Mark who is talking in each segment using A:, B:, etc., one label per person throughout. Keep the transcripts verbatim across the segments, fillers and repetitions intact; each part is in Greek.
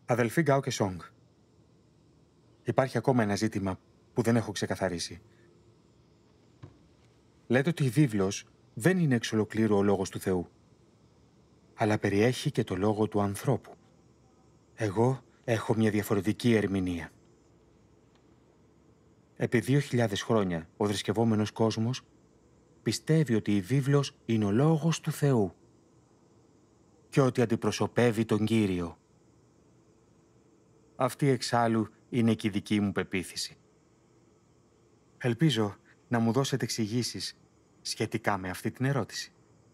A: Αδελφοί Γκάο και Σόγκ, υπάρχει ακόμα ένα ζήτημα που δεν έχω ξεκαθαρίσει. Λέτε ότι η βίβλος δεν είναι εξ ολοκλήρου ο λόγος του Θεού, αλλά περιέχει και το λόγο του ανθρώπου. Εγώ έχω μια διαφορετική ερμηνεία. Επί δύο χιλιάδες χρόνια ο θρησκευόμενος κόσμος πιστεύει ότι η βίβλος είναι ο λόγος του Θεού και ότι αντιπροσωπεύει τον Κύριο. Αυτή εξάλλου είναι και η δική μου πεποίθηση. Ελπίζω να μου δώσετε εξηγήσεις σχετικά με αυτή την ερώτηση.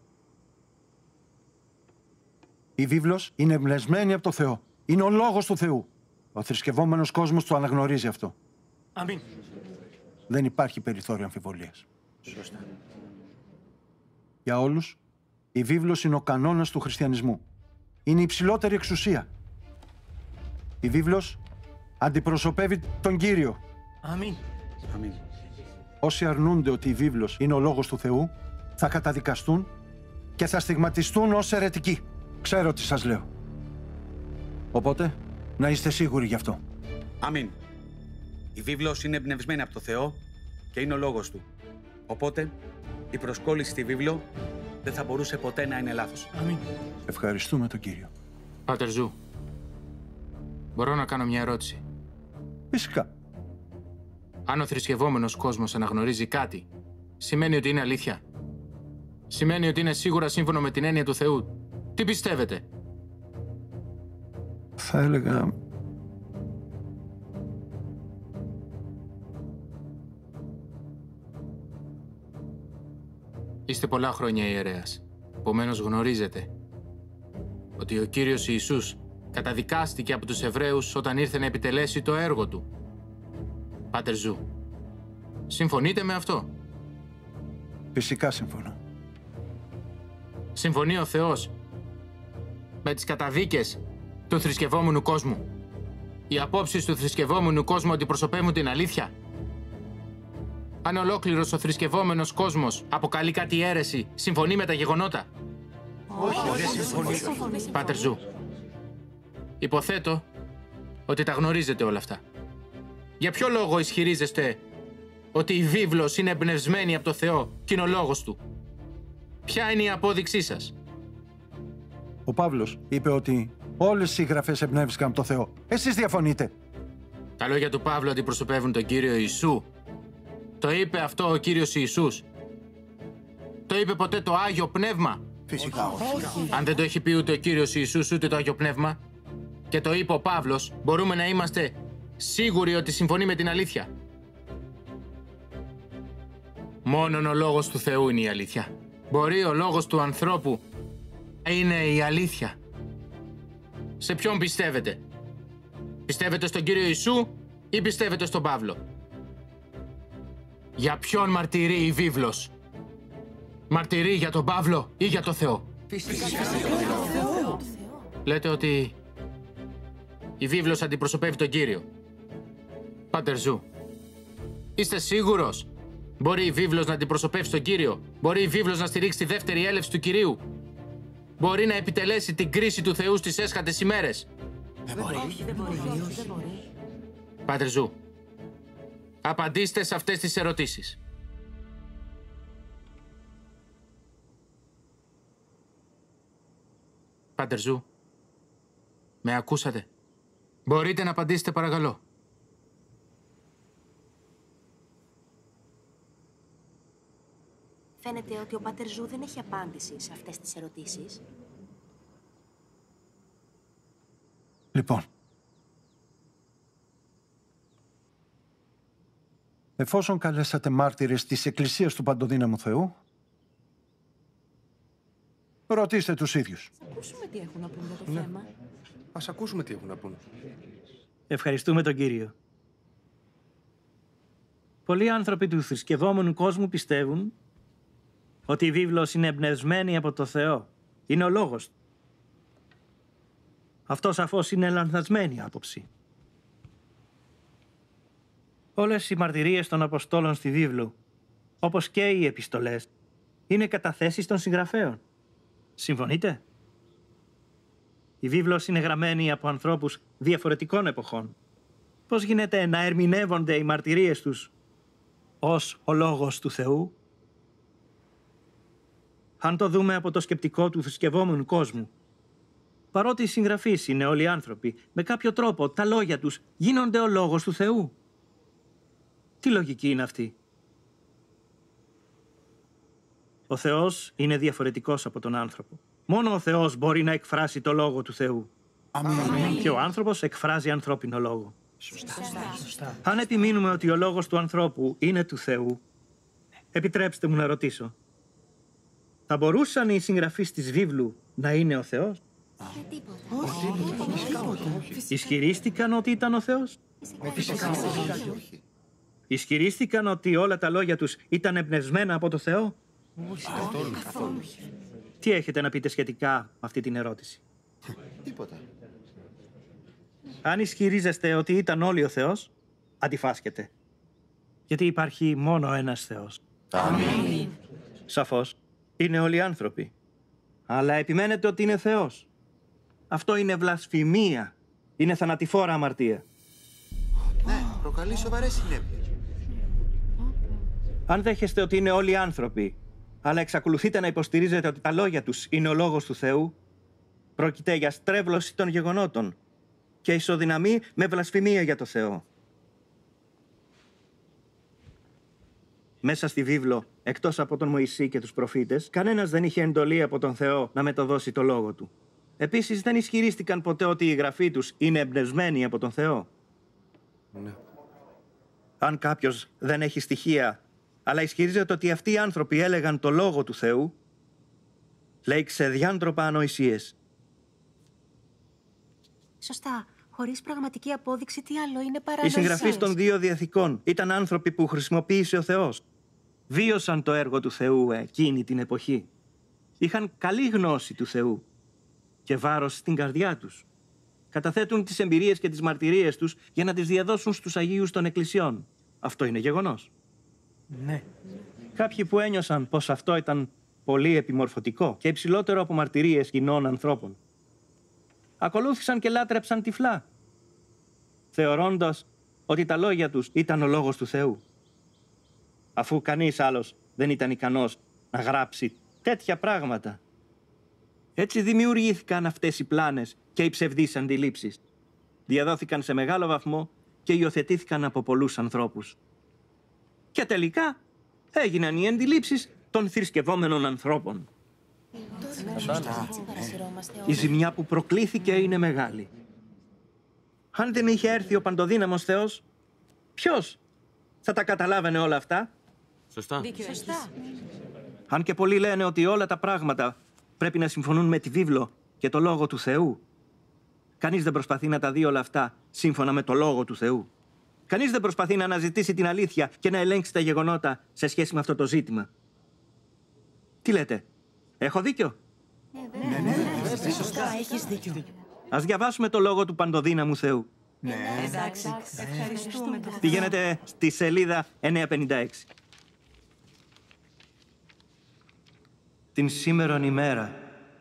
B: Η βίβλος είναι εμπνευσμένη από το Θεό. Είναι ο λόγος του Θεού. Ο θρησκευόμενος κόσμος το αναγνωρίζει αυτό.
C: Αμήν.
B: Δεν υπάρχει περιθώριο αμφιβολίας.
C: Σωστά.
B: Για όλους, η βίβλος είναι ο κανόνας του χριστιανισμού. Είναι η υψηλότερη εξουσία. Η βίβλος αντιπροσωπεύει τον Κύριο.
C: Αμήν.
D: Αμήν.
B: Όσοι αρνούνται ότι η βίβλος είναι ο λόγος του Θεού, θα καταδικαστούν και θα στιγματιστούν ως αιρετικοί. Ξέρω τι σας λέω. Οπότε, να είστε σίγουροι γι' αυτό.
D: Αμήν. Η βίβλος είναι εμπνευσμένη από το Θεό και είναι ο λόγος του. Οπότε, η προσκόλληση στη βίβλο δεν θα μπορούσε ποτέ να είναι λάθος.
C: Αμήν.
B: Ευχαριστούμε τον Κύριο.
E: Πάτερ Ζου, μπορώ να κάνω μια ερώτηση?
B: Φυσικά.
E: Αν ο θρησκευόμενος κόσμος αναγνωρίζει κάτι, σημαίνει ότι είναι αλήθεια? Σημαίνει ότι είναι σίγουρα σύμφωνο με την έννοια του Θεού? Τι πιστεύετε?
B: Θα έλεγα...
E: Είστε πολλά χρόνια ιερέας. Επομένως γνωρίζετε ότι ο Κύριος Ιησούς καταδικάστηκε από τους Εβραίους όταν ήρθε να επιτελέσει το έργο του. Πάτερ Ζου, συμφωνείτε με αυτό?
B: Φυσικά συμφωνώ.
E: Συμφωνεί ο Θεός με τις καταδίκες του θρησκευόμενου κόσμου? Οι απόψεις του θρησκευόμενου κόσμου αντιπροσωπεύουν την αλήθεια? Αν ολόκληρος ο θρησκευόμενος κόσμος αποκαλεί κάτι αίρεση, συμφωνεί με τα γεγονότα?
C: Όχι, δεν συμφωνεί.
E: Πάτερ Ζου, υποθέτω ότι τα γνωρίζετε όλα αυτά. Για ποιο λόγο ισχυρίζεστε ότι η βίβλος είναι εμπνευσμένη από το Θεό και είναι ο λόγος του? Ποια είναι η απόδειξή σας?
B: Ο Παύλος είπε ότι όλες οι συγγραφές εμπνεύστηκαν από το Θεό. Εσείς διαφωνείτε?
E: Τα λόγια του Παύλου αντιπροσωπεύουν τον Κύριο Ιησού. Το είπε αυτό ο Κύριος Ιησούς? Το είπε ποτέ το Άγιο Πνεύμα?
C: Φυσικά όχι.
E: Αν δεν το έχει πει ούτε ο Κύριος Ιησούς ούτε το Άγιο Πνεύμα και το είπε ο Παύλος, μπορούμε να είμαστε σίγουροι ότι συμφωνεί με την αλήθεια? Μόνον ο λόγος του Θεού είναι η αλήθεια. Μπορεί ο λόγος του ανθρώπου να είναι η αλήθεια? Σε ποιον πιστεύετε? Πιστεύετε στον Κύριο Ιησού ή πιστεύετε στον Παύλο? Για ποιον μαρτυρεί η βίβλος? Μαρτυρεί για τον Παύλο ή για τον Θεό?
C: Φυσικά.
E: Λέτε ότι η βίβλος αντιπροσωπεύει τον Κύριο. Πάτερ Ζου, είστε σίγουρος? Μπορεί η βίβλος να αντιπροσωπεύσει τον Κύριο? Μπορεί η βίβλος να στηρίξει τη δεύτερη έλευση του Κυρίου? Μπορεί να επιτελέσει την κρίση του Θεού στις έσχατες ημέρες?
C: Δεν μπορεί. Δεν μπορεί.
E: Πάτερ Ζου, απαντήστε σε αυτές τις ερωτήσεις. Πάτερ Ζου, με ακούσατε? Μπορείτε να απαντήσετε παρακαλώ?
F: Φαίνεται ότι ο Πάτερ Ζου δεν έχει απάντηση σε αυτές τις ερωτήσεις.
B: Λοιπόν, εφόσον καλέσατε μάρτυρες της Εκκλησίας του Παντοδύναμου Θεού, ρωτήστε τους ίδιους.
F: Ας ακούσουμε τι έχουν να πούν για το
G: Ναι.
F: θέμα.
G: Ας ακούσουμε τι έχουν να πούν.
H: Ευχαριστούμε τον Κύριο. Πολλοί άνθρωποι του θρησκευόμενου κόσμου πιστεύουν ότι η βίβλος είναι εμπνευσμένη από το Θεό. Είναι ο λόγος του. Αυτό σαφώς είναι λανθασμένη άποψη. Όλες οι μαρτυρίες των Αποστόλων στη βίβλο, όπως και οι επιστολές, είναι καταθέσεις των συγγραφέων. Συμφωνείτε? Η βίβλος είναι γραμμένη από ανθρώπους διαφορετικών εποχών. Πώς γίνεται να ερμηνεύονται οι μαρτυρίες τους ως ο λόγος του Θεού? Αν το δούμε από το σκεπτικό του θρησκευόμενου κόσμου, παρότι οι συγγραφείς είναι όλοι άνθρωποι, με κάποιο τρόπο τα λόγια τους γίνονται ο λόγος του Θεού. Τι λογική είναι αυτή? Ο Θεός είναι διαφορετικός από τον άνθρωπο. Μόνο ο Θεός μπορεί να εκφράσει το λόγο του Θεού. Αμήν. Και ο άνθρωπος εκφράζει ανθρώπινο λόγο.
C: Σωστά. Σωστά.
H: Αν επιμείνουμε ότι ο λόγος του ανθρώπου είναι του Θεού, επιτρέψτε μου να ρωτήσω. Θα μπορούσαν οι συγγραφείς της βίβλου να είναι ο Θεός? Ισχυρίστηκαν ότι ήταν ο Θεός? Ισχυρίστηκαν ότι όλα τα λόγια τους ήταν εμπνευσμένα από το Θεό?
C: Καθόλου.
H: Τι έχετε να πείτε σχετικά με αυτή την ερώτηση?
G: Τίποτα.
H: Αν ισχυρίζεστε ότι ήταν όλοι ο Θεός, αντιφάσκετε. Γιατί υπάρχει μόνο ένας Θεός.
C: Αμήν.
H: Σαφώς, είναι όλοι άνθρωποι. Αλλά επιμένετε ότι είναι Θεός. Αυτό είναι βλασφημία. Είναι θανατηφόρα αμαρτία.
G: Ναι, προκαλεί σοβαρές συνέπειες.
H: Αν δέχεστε ότι είναι όλοι άνθρωποι, αλλά εξακολουθείτε να υποστηρίζετε ότι τα λόγια τους είναι ο λόγος του Θεού, πρόκειται για στρέβλωση των γεγονότων και ισοδυναμεί με βλασφημία για το Θεό. Μέσα στη βίβλο, εκτός από τον Μωυσή και τους προφήτες, κανένας δεν είχε εντολή από τον Θεό να μεταδώσει το λόγο του. Επίσης, δεν ισχυρίστηκαν ποτέ ότι η γραφή τους είναι εμπνευσμένη από τον Θεό.
G: Ναι.
H: Αν κάποιος δεν έχει στοιχεία, αλλά ισχυρίζεται ότι αυτοί οι άνθρωποι έλεγαν το λόγο του Θεού, λέει ξεδιάντροπα ανοησίες.
F: Σωστά. Χωρίς πραγματική απόδειξη, τι άλλο είναι παρά
H: Οι συγγραφείς
F: ανοησίες.
H: των δύο διαθηκών ήταν άνθρωποι που χρησιμοποίησε ο Θεός. Βίωσαν το έργο του Θεού εκείνη την εποχή. Είχαν καλή γνώση του Θεού και βάρος στην καρδιά τους. Καταθέτουν τις εμπειρίες και τις μαρτυρίες τους για να τις διαδώσουν στους Αγίους των Εκκλησιών. Αυτό είναι γεγονός.
C: Ναι.
H: Κάποιοι που ένιωσαν πως αυτό ήταν πολύ επιμορφωτικό και υψηλότερο από μαρτυρίες κοινών ανθρώπων, ακολούθησαν και λάτρεψαν τυφλά, θεωρώντας ότι τα λόγια τους ήταν ο λόγος του Θεού, αφού κανείς άλλος δεν ήταν ικανός να γράψει τέτοια πράγματα. Έτσι δημιουργήθηκαν αυτές οι πλάνες και οι ψευδείς αντιλήψεις. Διαδόθηκαν σε μεγάλο βαθμό και υιοθετήθηκαν από πολλούς ανθρώπους. Και τελικά έγιναν οι αντιλήψεις των θρησκευόμενων ανθρώπων. Η ζημιά που προκλήθηκε είναι μεγάλη. Αν δεν είχε έρθει ο παντοδύναμος Θεός, ποιος θα τα καταλάβαινε όλα αυτά?
E: Σωστά.
F: Σωστά.
H: Αν και πολλοί λένε ότι όλα τα πράγματα πρέπει να συμφωνούν με τη βίβλο και το Λόγο του Θεού, κανείς δεν προσπαθεί να τα δει όλα αυτά σύμφωνα με το Λόγο του Θεού. Κανείς δεν προσπαθεί να αναζητήσει την αλήθεια και να ελέγξει τα γεγονότα σε σχέση με αυτό το ζήτημα. Τι λέτε, έχω δίκιο?
C: Ναι, ναι. Σωστά, έχεις δίκιο.
H: Ας διαβάσουμε το Λόγο του Παντοδύναμου Θεού.
C: Ναι.
F: Εντάξει. Ευχαριστούμε.
H: Πηγαίνετε στη σελίδα εννιακόσια πενήντα έξι. Την σήμερον ημέρα,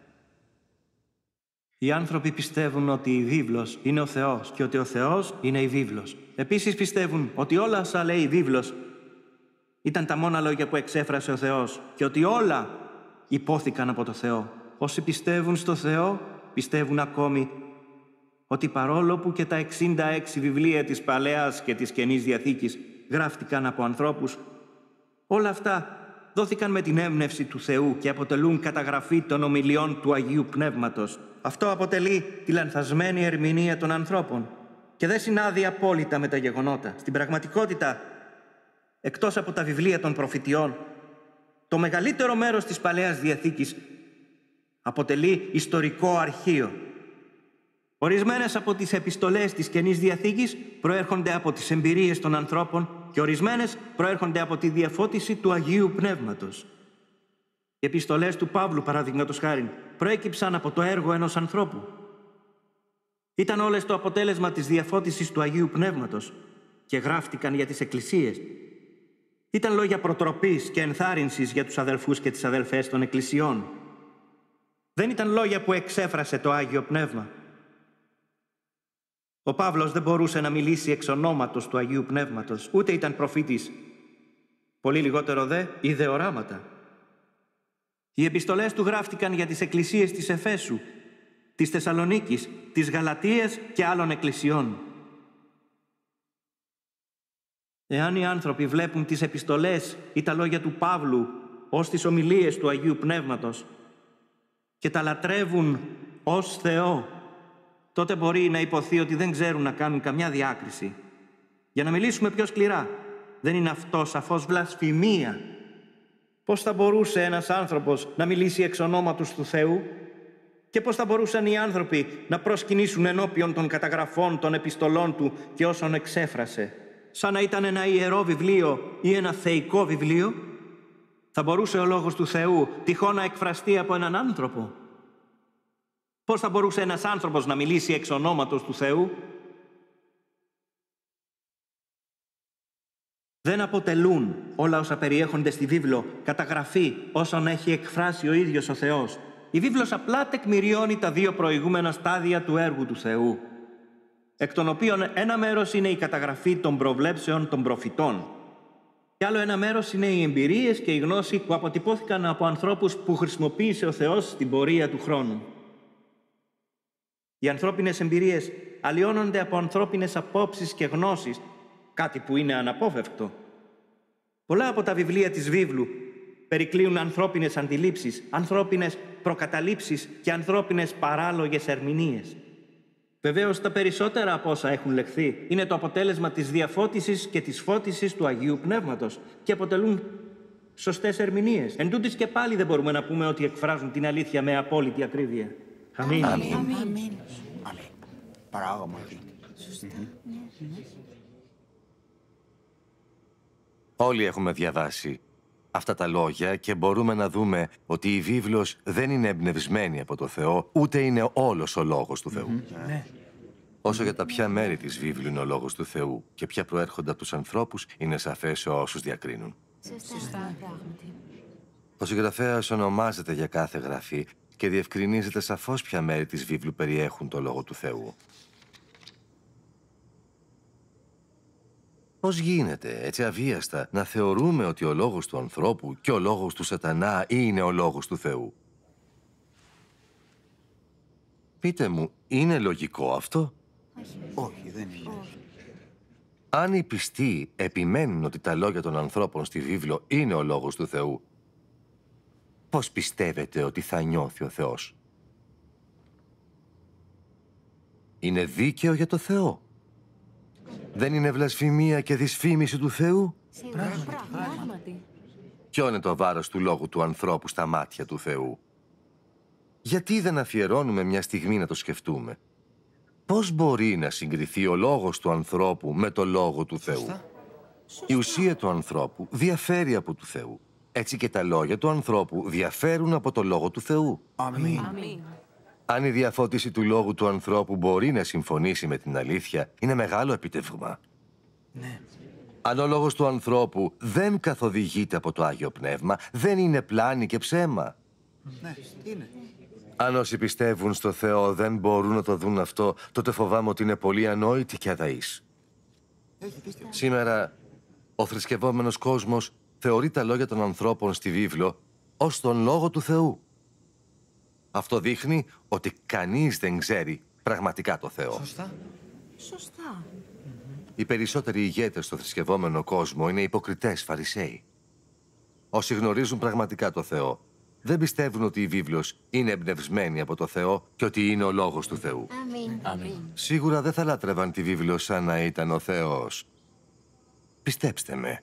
H: οι άνθρωποι πιστεύουν ότι η βίβλος είναι ο Θεός και ότι ο Θεός είναι η βίβλος. Επίσης πιστεύουν ότι όλα όσα λέει η βίβλος ήταν τα μόνα λόγια που εξέφρασε ο Θεός και ότι όλα υπόθηκαν από το Θεό. Όσοι πιστεύουν στο Θεό πιστεύουν ακόμη ότι παρόλο που και τα εξήντα έξι βιβλία της Παλαιάς και της Καινής Διαθήκης γράφτηκαν από ανθρώπους, όλα αυτά δόθηκαν με την έμπνευση του Θεού και αποτελούν καταγραφή των ομιλιών του Αγίου Πνεύματος. Αυτό αποτελεί τη λανθασμένη ερμηνεία των ανθρώπων και δεν συνάδει απόλυτα με τα γεγονότα. Στην πραγματικότητα, εκτός από τα βιβλία των προφητιών, το μεγαλύτερο μέρος της Παλαιάς Διαθήκης αποτελεί ιστορικό αρχείο. Ορισμένες από τις επιστολές της Καινής Διαθήκης προέρχονται από τις εμπειρίες των ανθρώπων και ορισμένες προέρχονται από τη διαφώτιση του Αγίου Πνεύματος. Οι επιστολές του Παύλου, παραδείγματος χάριν, προέκυψαν από το έργο ενός ανθρώπου. Ήταν όλες το αποτέλεσμα της διαφώτισης του Αγίου Πνεύματος και γράφτηκαν για τις εκκλησίες. Ήταν λόγια προτροπής και ενθάρρυνσης για τους αδελφούς και τις αδελφές των εκκλησιών. Δεν ήταν λόγια που εξέφρασε το Άγιο Πνεύμα. Ο Παύλος δεν μπορούσε να μιλήσει εξ ονόματος του Αγίου Πνεύματος, ούτε ήταν προφήτης. Πολύ λιγότερο δε είδε οράματα. Οι επιστολές του γράφτηκαν για τις εκκλησίες της Εφέσου, της Θεσσαλονίκης, της Γαλατίας και άλλων εκκλησιών. Εάν οι άνθρωποι βλέπουν τις επιστολές ή τα λόγια του Παύλου ως τις ομιλίες του Αγίου Πνεύματος και τα λατρεύουν ως Θεό, τότε μπορεί να υποθεί ότι δεν ξέρουν να κάνουν καμιά διάκριση. Για να μιλήσουμε πιο σκληρά, δεν είναι αυτό σαφώς βλασφημία? Πώς θα μπορούσε ένας άνθρωπος να μιλήσει εξ ονόματος του Θεού? Και πώς θα μπορούσαν οι άνθρωποι να προσκυνήσουν ενώπιον των καταγραφών των επιστολών του και όσων εξέφρασε? Σαν να ήταν ένα ιερό βιβλίο ή ένα θεϊκό βιβλίο? Θα μπορούσε ο Λόγος του Θεού τυχόν να εκφραστεί από έναν άνθρωπο? Πώς θα μπορούσε ένας άνθρωπος να μιλήσει εξ ονόματος του Θεού? Δεν αποτελούν όλα όσα περιέχονται στη βίβλο καταγραφή όσων έχει εκφράσει ο ίδιος ο Θεός. Η βίβλος απλά τεκμηριώνει τα δύο προηγούμενα στάδια του έργου του Θεού, εκ των οποίων ένα μέρος είναι η καταγραφή των προβλέψεων των προφητών και άλλο ένα μέρος είναι οι εμπειρίες και η γνώση που αποτυπώθηκαν από ανθρώπους που χρησιμοποίησε ο Θεός στην πορεία του χρόνου. Οι ανθρώπινες εμπειρίες αλλοιώνονται από ανθρώπινες απόψεις και γνώσεις, κάτι που είναι αναπόφευκτο. Πολλά από τα βιβλία της βίβλου περικλείουν ανθρώπινες αντιλήψεις, ανθρώπινες προκαταλήψεις και ανθρώπινες παράλογες ερμηνείες. Βεβαίως, τα περισσότερα από όσα έχουν λεχθεί είναι το αποτέλεσμα της διαφώτισης και της φώτισης του Αγίου Πνεύματος και αποτελούν σωστές ερμηνείες. Εν τούτοις και πάλι δεν μπορούμε να πούμε ότι εκφράζουν την αλήθεια με απόλυτη ακρίβεια. Αμήν.
C: Αμήν.
I: Αμήν. Αμήν. Πράγματι.
J: Όλοι έχουμε διαβάσει αυτά τα λόγια και μπορούμε να δούμε ότι η βίβλος δεν είναι εμπνευσμένη από το Θεό, ούτε είναι όλος ο Λόγος του Θεού.
I: Mm-hmm. Ναι.
J: Όσο για τα ποια μέρη της βίβλου είναι ο Λόγος του Θεού και ποια προέρχονται από τους ανθρώπους, είναι σαφές σε όσους διακρίνουν.
C: Σωστά.
J: Ο συγγραφέας ονομάζεται για κάθε γραφή και διευκρινίζεται σαφώς ποια μέρη της βίβλου περιέχουν το Λόγο του Θεού. Πώς γίνεται έτσι αβίαστα να θεωρούμε ότι ο λόγος του ανθρώπου και ο λόγος του σατανά είναι ο λόγος του Θεού? Πείτε μου, είναι λογικό αυτό?
I: Όχι, δεν είναι.
J: Αν οι πιστοί επιμένουν ότι τα λόγια των ανθρώπων στη βίβλο είναι ο λόγος του Θεού, πώς πιστεύετε ότι θα νιώθει ο Θεός? Είναι δίκαιο για το Θεό? Δεν είναι βλασφημία και δυσφήμιση του Θεού?
C: Πράγματι.
J: Ποιο είναι το βάρος του λόγου του ανθρώπου στα μάτια του Θεού? Γιατί δεν αφιερώνουμε μια στιγμή να το σκεφτούμε? Πώς μπορεί να συγκριθεί ο λόγος του ανθρώπου με το λόγο του Θεού?
I: Σωστά.
J: Η ουσία του ανθρώπου διαφέρει από του Θεού. Έτσι και τα λόγια του ανθρώπου διαφέρουν από το λόγο του Θεού.
I: Αμήν.
C: Αμήν.
J: Αν η διαφώτιση του λόγου του ανθρώπου μπορεί να συμφωνήσει με την αλήθεια, είναι μεγάλο επιτεύγμα.
I: Ναι.
J: Αν ο λόγος του ανθρώπου δεν καθοδηγείται από το Άγιο Πνεύμα, δεν είναι πλάνη και ψέμα.
I: Ναι, είναι.
J: Αν όσοι πιστεύουν στο Θεό δεν μπορούν να το δουν αυτό, τότε φοβάμαι ότι είναι πολύ ανόητοι και αδαείς.
I: Έχει δίκιο.
J: Σήμερα, ο θρησκευόμενος κόσμος θεωρεί τα λόγια των ανθρώπων στη βίβλο ως τον Λόγο του Θεού. Αυτό δείχνει ότι κανείς δεν ξέρει πραγματικά το Θεό.
I: Σωστά.
C: Σωστά.
J: Οι περισσότεροι ηγέτες στο θρησκευόμενο κόσμο είναι υποκριτές Φαρισαίοι. Όσοι γνωρίζουν πραγματικά το Θεό, δεν πιστεύουν ότι η βίβλος είναι εμπνευσμένη από το Θεό και ότι είναι ο Λόγος του Θεού.
C: Αμήν.
I: Αμήν.
J: Σίγουρα δεν θα λάτρευαν τη βίβλο σαν να ήταν ο Θεός. Πιστέψτε με.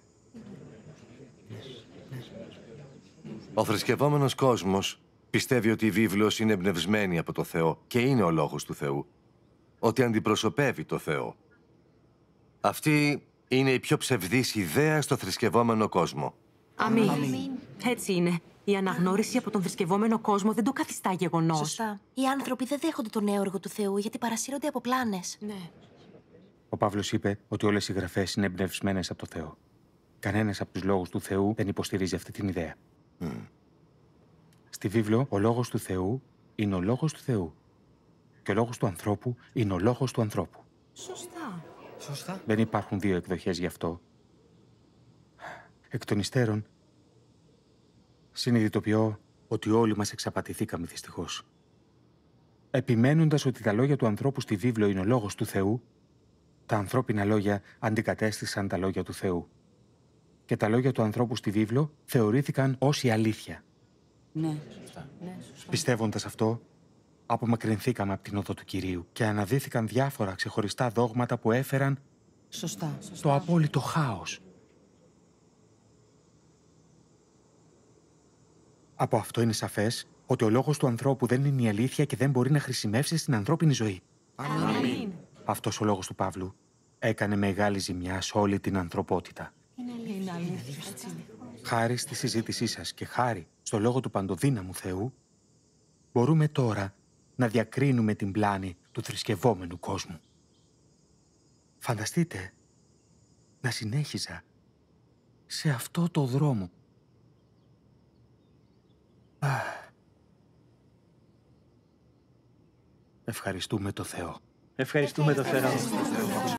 J: Ο θρησκευόμενος κόσμος πιστεύει ότι η βίβλος είναι εμπνευσμένη από το Θεό και είναι ο Λόγος του Θεού. Ότι αντιπροσωπεύει το Θεό. Αυτή είναι η πιο ψευδής ιδέα στο θρησκευόμενο κόσμο.
K: Αμήν.
C: Αμήν.
K: Έτσι είναι. Η αναγνώριση από τον θρησκευόμενο κόσμο δεν το καθιστά γεγονός.
F: Σωστά. Οι άνθρωποι δεν δέχονται το νέο έργο του Θεού γιατί παρασύρονται από πλάνες.
C: Ναι.
A: Ο Παύλος είπε ότι όλες οι γραφές είναι εμπνευσμένες από το Θεό. Κανένας από τους λόγους του Θεού δεν υποστηρίζει αυτή την ιδέα.
J: Mm.
A: Στη βίβλο, ο λόγος του Θεού είναι ο λόγος του Θεού και ο λόγος του ανθρώπου είναι ο λόγος του ανθρώπου.
C: Σωστά.
I: Σωστά.
A: Δεν υπάρχουν δύο εκδοχές γι' αυτό. Εκ των υστέρων, συνειδητοποιώ ότι όλοι μας εξαπατηθήκαμε δυστυχώς. Επιμένοντας ότι τα λόγια του ανθρώπου στη βίβλο είναι ο λόγος του Θεού, τα ανθρώπινα λόγια αντικατέστησαν τα λόγια του Θεού. Και τα λόγια του ανθρώπου στη βίβλο θεωρήθηκαν ως η αλήθεια.
C: Ναι. Σωστά. Ναι, σωστά.
A: Πιστεύοντας αυτό, απομακρυνθήκαμε από την οδό του Κυρίου και αναδύθηκαν διάφορα ξεχωριστά δόγματα που έφεραν
C: Σωστά. Σωστά.
A: το απόλυτο χάος. Από αυτό είναι σαφές ότι ο λόγος του ανθρώπου δεν είναι η αλήθεια και δεν μπορεί να χρησιμεύσει στην ανθρώπινη ζωή.
C: Αμήν.
A: Αυτός ο λόγος του Παύλου έκανε μεγάλη ζημιά σε όλη την ανθρωπότητα.
C: Είναι αλήθεια. Έτσι είναι.
A: Χάρη στη συζήτησή σας και χάρη στο λόγο του παντοδύναμου Θεού, μπορούμε τώρα να διακρίνουμε την πλάνη του θρησκευόμενου κόσμου. Φανταστείτε να συνέχιζα σε αυτό το δρόμο. Ευχαριστούμε το Θεό.
H: Ευχαριστούμε τον Θεό.